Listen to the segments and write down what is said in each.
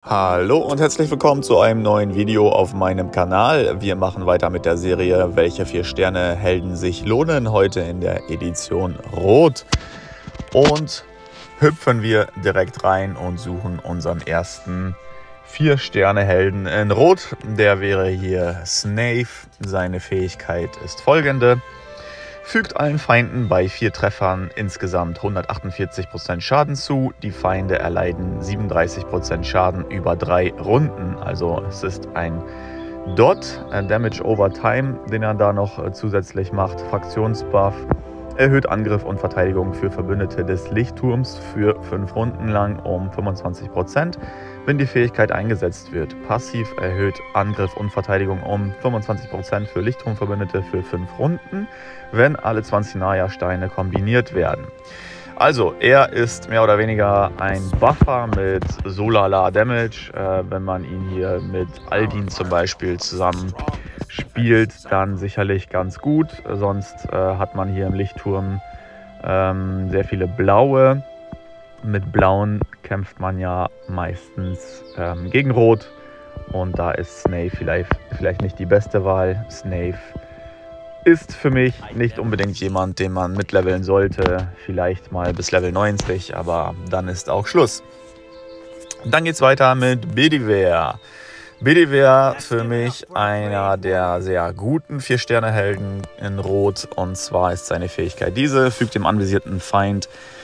Hallo und herzlich willkommen zu einem neuen Video auf meinem Kanal. Wir machen weiter mit der Serie Welche 4-Sterne-Helden sich lohnen, heute in der Edition Rot. Und hüpfen wir direkt rein und suchen unseren ersten 4-Sterne-Helden in Rot. Der wäre hier Snape. Seine Fähigkeit ist folgende: Fügt allen Feinden bei 4 Treffern insgesamt 148% Schaden zu. Die Feinde erleiden 37% Schaden über 3 Runden. Also es ist ein Dot, Damage over Time, den er da noch zusätzlich macht. Fraktionsbuff, erhöht Angriff und Verteidigung für Verbündete des Lichtturms für 5 Runden lang um 25%, wenn die Fähigkeit eingesetzt wird. Passiv erhöht Angriff und Verteidigung um 25% für Lichtturmverbündete für 5 Runden, wenn alle 20 Naya-Steine kombiniert werden. Also, er ist mehr oder weniger ein Buffer mit Solala Damage. Wenn man ihn hier mit Aldin zum Beispiel zusammen spielt, dann sicherlich ganz gut. Sonst hat man hier im Lichtturm sehr viele blaue. Mit blauen kämpft man ja meistens gegen Rot. Und da ist Snape vielleicht nicht die beste Wahl. Snape ist für mich nicht unbedingt jemand, den man mitleveln sollte. Vielleicht mal bis Level 90, aber dann ist auch Schluss. Dann geht es weiter mit Bedivere. Bedivere für mich einer der sehr guten 4-Sterne-Helden in Rot. Und zwar ist seine Fähigkeit diese: Fügt dem anvisierten Feind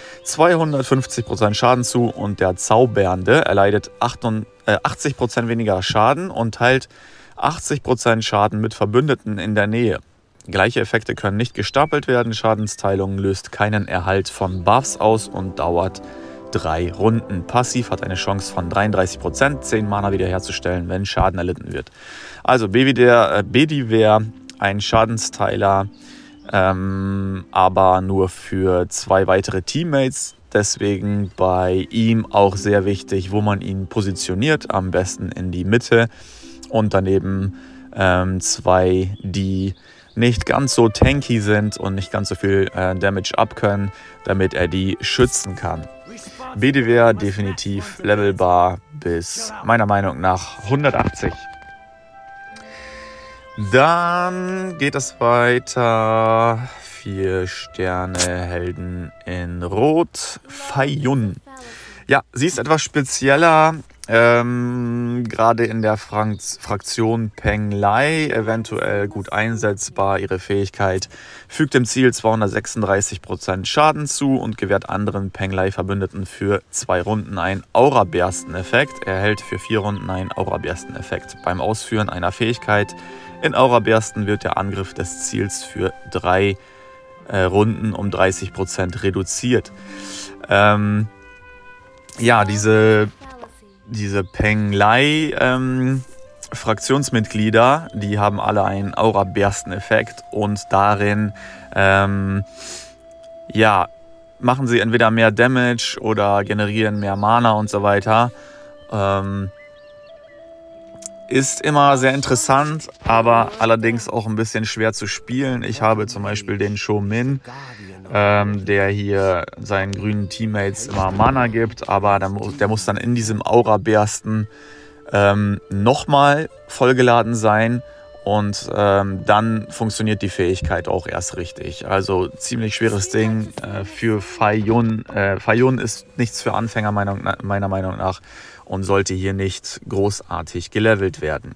250% Schaden zu und der Zaubernde erleidet 80% weniger Schaden und teilt 80% Schaden mit Verbündeten in der Nähe. Gleiche Effekte können nicht gestapelt werden. Schadensteilung löst keinen Erhalt von Buffs aus und dauert 3 Runden. Passiv hat eine Chance von 33%, 10 Mana wiederherzustellen, wenn Schaden erlitten wird. Also Bedivere, ein Schadensteiler, aber nur für 2 weitere Teammates. Deswegen bei ihm auch sehr wichtig, wo man ihn positioniert. Am besten in die Mitte und daneben 2, die nicht ganz so tanky sind und nicht ganz so viel Damage abkönnen, damit er die schützen kann. Bedivere definitiv levelbar bis meiner Meinung nach 180. Dann geht es weiter. 4-Sterne-Helden in Rot. Faiyun. Ja, sie ist etwas spezieller. Gerade in der Fraktion Penglai eventuell gut einsetzbar. Ihre Fähigkeit fügt dem Ziel 236% Schaden zu und gewährt anderen Penglai-Verbündeten für 2 Runden einen Aura-Bersten-Effekt. Er erhält für 4 Runden einen Aura-Bersten-Effekt. Beim Ausführen einer Fähigkeit in Aura-Bersten wird der Angriff des Ziels für 3 Runden um 30% reduziert. Ja, diese Penglai Fraktionsmitglieder, die haben alle einen Aura-Bersten-Effekt und darin ja, machen sie entweder mehr Damage oder generieren mehr Mana und so weiter. Ist immer sehr interessant, aber allerdings auch ein bisschen schwer zu spielen. Ich habe zum Beispiel den Shōmin, der hier seinen grünen Teammates immer Mana gibt, aber der muss dann in diesem Aura-Bersten nochmal vollgeladen sein und dann funktioniert die Fähigkeit auch erst richtig. Also ziemlich schweres Ding für Faiyun. Faiyun ist nichts für Anfänger meiner Meinung nach und sollte hier nicht großartig gelevelt werden.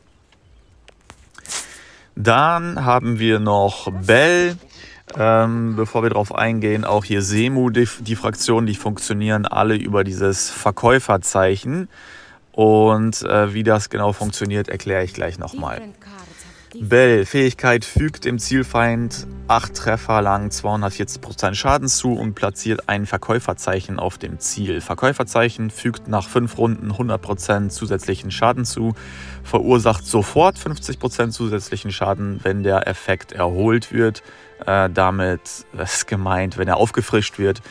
Dann haben wir noch Bell. Bevor wir darauf eingehen, auch hier Semu, die Fraktionen, die funktionieren alle über dieses Verkäuferzeichen. Und wie das genau funktioniert, erkläre ich gleich nochmal. Bell, Fähigkeit, fügt dem Zielfeind 8 Treffer lang 240% Schaden zu und platziert ein Verkäuferzeichen auf dem Ziel. Verkäuferzeichen fügt nach 5 Runden 100% zusätzlichen Schaden zu, verursacht sofort 50% zusätzlichen Schaden, wenn der Effekt erholt wird. Damit ist gemeint, wenn er aufgefrischt wird.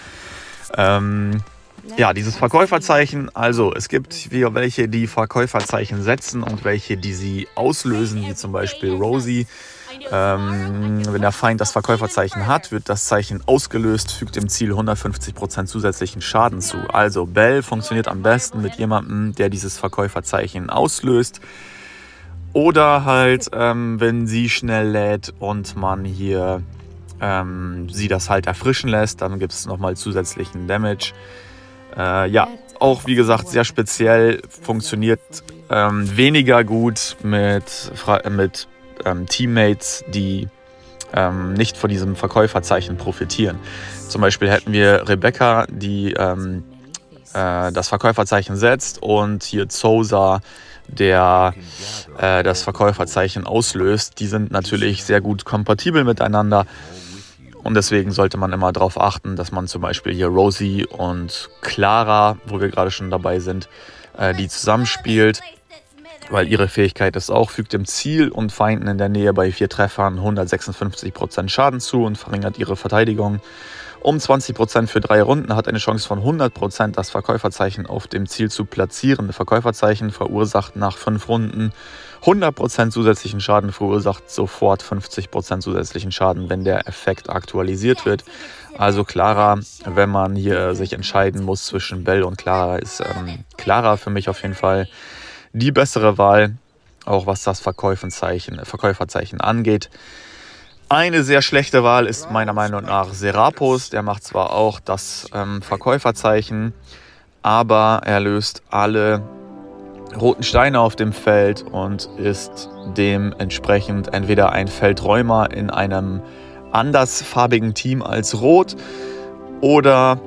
Ja, dieses Verkäuferzeichen, also es gibt welche, die Verkäuferzeichen setzen und welche, die sie auslösen, wie zum Beispiel Rosie. Wenn der Feind das Verkäuferzeichen hat, wird das Zeichen ausgelöst, fügt dem Ziel 150% zusätzlichen Schaden zu. Also Bell funktioniert am besten mit jemandem, der dieses Verkäuferzeichen auslöst. Oder halt, wenn sie schnell lädt und man hier sie das halt erfrischen lässt, dann gibt es nochmal zusätzlichen Damage. Ja, auch wie gesagt sehr speziell, funktioniert weniger gut mit Teammates, die nicht von diesem Verkäuferzeichen profitieren. Zum Beispiel hätten wir Rebecca, die das Verkäuferzeichen setzt, und hier Zosa, der das Verkäuferzeichen auslöst. Die sind natürlich sehr gut kompatibel miteinander. Und deswegen sollte man immer darauf achten, dass man zum Beispiel hier Rosie und Clara, wo wir gerade schon dabei sind, die zusammenspielt, weil ihre Fähigkeit ist auch, fügt dem Ziel und Feinden in der Nähe bei 4 Treffern 156% Schaden zu und verringert ihre Verteidigung um 20% für 3 Runden, hat eine Chance von 100%, das Verkäuferzeichen auf dem Ziel zu platzieren. Das Verkäuferzeichen verursacht nach 5 Runden 100% zusätzlichen Schaden, verursacht sofort 50% zusätzlichen Schaden, wenn der Effekt aktualisiert wird. Also Clara, wenn man hier sich entscheiden muss zwischen Bell und Clara, ist Clara für mich auf jeden Fall die bessere Wahl, auch was das Verkäuferzeichen angeht. Eine sehr schlechte Wahl ist meiner Meinung nach Serapos. Der macht zwar auch das Verkäuferzeichen, aber er löst alle roten Steine auf dem Feld und ist dementsprechend entweder ein Feldräumer in einem andersfarbigen Team als Rot oder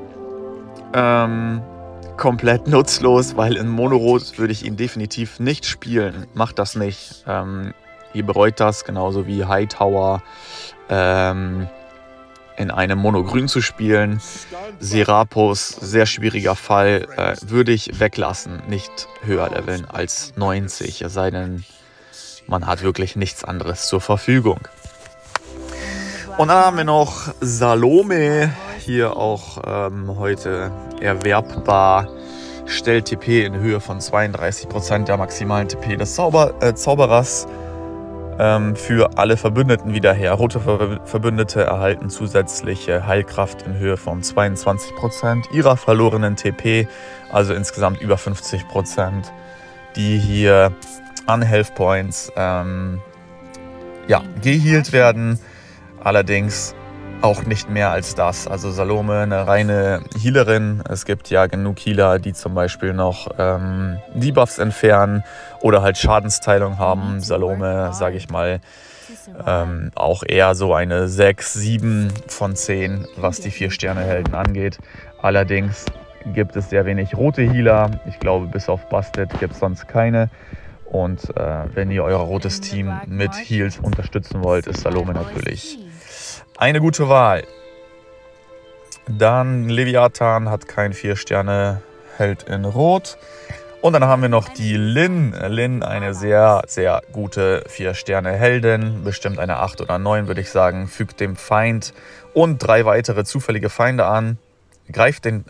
komplett nutzlos, weil in Monorot würde ich ihn definitiv nicht spielen. Macht das nicht. Ihr bereut das, genauso wie Hightower in einem Monogrün zu spielen. Serapos, sehr schwieriger Fall, würde ich weglassen, nicht höher leveln als 90, es sei denn, man hat wirklich nichts anderes zur Verfügung. Und dann haben wir noch Salome, hier auch heute erwerbbar, stellt TP in Höhe von 32% der maximalen TP des Zauberers für alle Verbündeten wieder her. Rote Verbündete erhalten zusätzliche Heilkraft in Höhe von 22% ihrer verlorenen TP, also insgesamt über 50%, die hier an Health Points gehealt werden. Allerdings auch nicht mehr als das. Also Salome, eine reine Healerin. Es gibt ja genug Healer, die zum Beispiel noch Debuffs entfernen oder halt Schadensteilung haben. Salome, sage ich mal, auch eher so eine 6, 7 von 10, was die 4-Sterne-Helden angeht. Allerdings gibt es sehr wenig rote Healer. Ich glaube, bis auf Busted gibt es sonst keine. Und wenn ihr euer rotes Team mit Heals unterstützen wollt, ist Salome natürlich eine gute Wahl. Dann Leviathan hat kein 4-Sterne-Held in Rot. Und dann haben wir noch die Lynn. Lynn, eine sehr, sehr gute 4-Sterne-Heldin. Bestimmt eine 8 oder 9, würde ich sagen. Fügt dem Feind und 3 weitere zufällige Feinde an. Greift den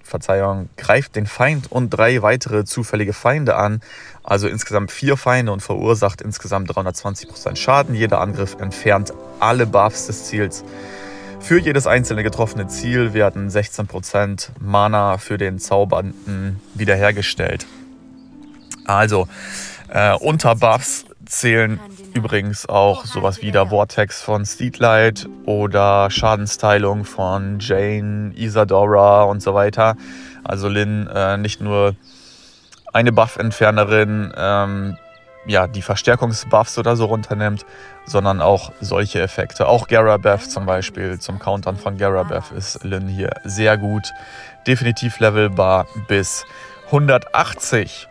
Feind und 3 weitere zufällige Feinde an. Also insgesamt 4 Feinde und verursacht insgesamt 320% Schaden. Jeder Angriff entfernt alle Buffs des Ziels. Für jedes einzelne getroffene Ziel werden 16% Mana für den Zaubernden wiederhergestellt. Also unter Buffs zählen übrigens auch sowas wie der Vortex von Steedlight oder Schadensteilung von Jane, Isadora und so weiter. Also Lynn nicht nur eine Buff-Entfernerin, die Verstärkungsbuffs oder so runternimmt, sondern auch solche Effekte. Auch Garabeth zum Beispiel, zum Countern von Garabeth ist Lynn hier sehr gut. Definitiv levelbar bis 180.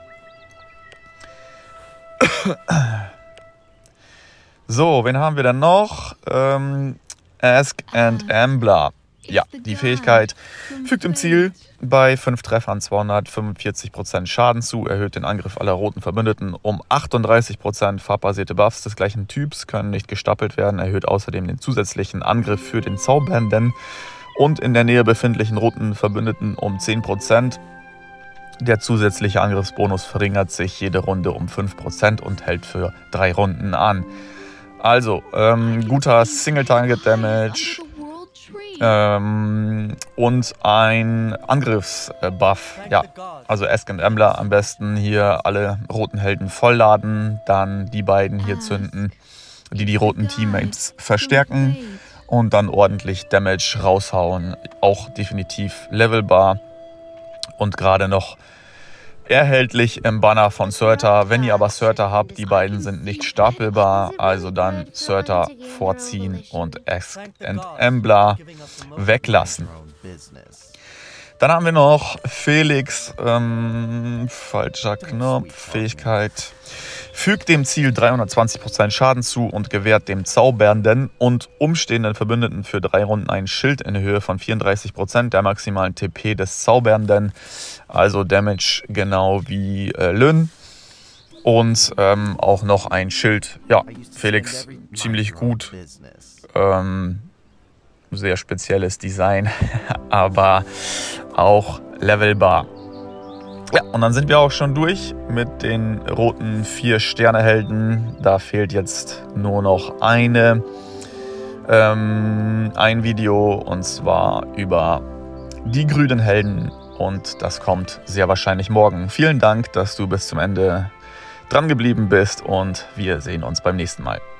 So, wen haben wir denn noch? Ask and Ambler. Ja, die Fähigkeit fügt im Ziel bei 5 Treffern 245% Schaden zu, erhöht den Angriff aller roten Verbündeten um 38%. Farbbasierte Buffs des gleichen Typs können nicht gestapelt werden, erhöht außerdem den zusätzlichen Angriff für den Zaubernden und in der Nähe befindlichen roten Verbündeten um 10%. Der zusätzliche Angriffsbonus verringert sich jede Runde um 5% und hält für 3 Runden an. Also, guter Single-Target-Damage und ein Angriffsbuff. Ja, also Ask and Embler am besten hier alle roten Helden vollladen, dann die beiden hier zünden, die roten Teammates verstärken und dann ordentlich Damage raushauen. Auch definitiv levelbar und gerade noch erhältlich im Banner von Surtr. Wenn ihr aber Surtr habt, die beiden sind nicht stapelbar, also dann Surtr vorziehen und Ask and Embler weglassen. Dann haben wir noch Felix, falscher Knopf, Fähigkeit. Fügt dem Ziel 320% Schaden zu und gewährt dem Zaubernden und umstehenden Verbündeten für 3 Runden ein Schild in Höhe von 34% der maximalen TP des Zaubernden. Also Damage genau wie Lyn. Und auch noch ein Schild. Ja, Felix ziemlich gut. Sehr spezielles Design, aber auch levelbar. Ja, und dann sind wir auch schon durch mit den roten 4-Sterne-Helden. Da fehlt jetzt nur noch ein Video, und zwar über die grünen Helden. Und das kommt sehr wahrscheinlich morgen. Vielen Dank, dass du bis zum Ende dran geblieben bist und wir sehen uns beim nächsten Mal.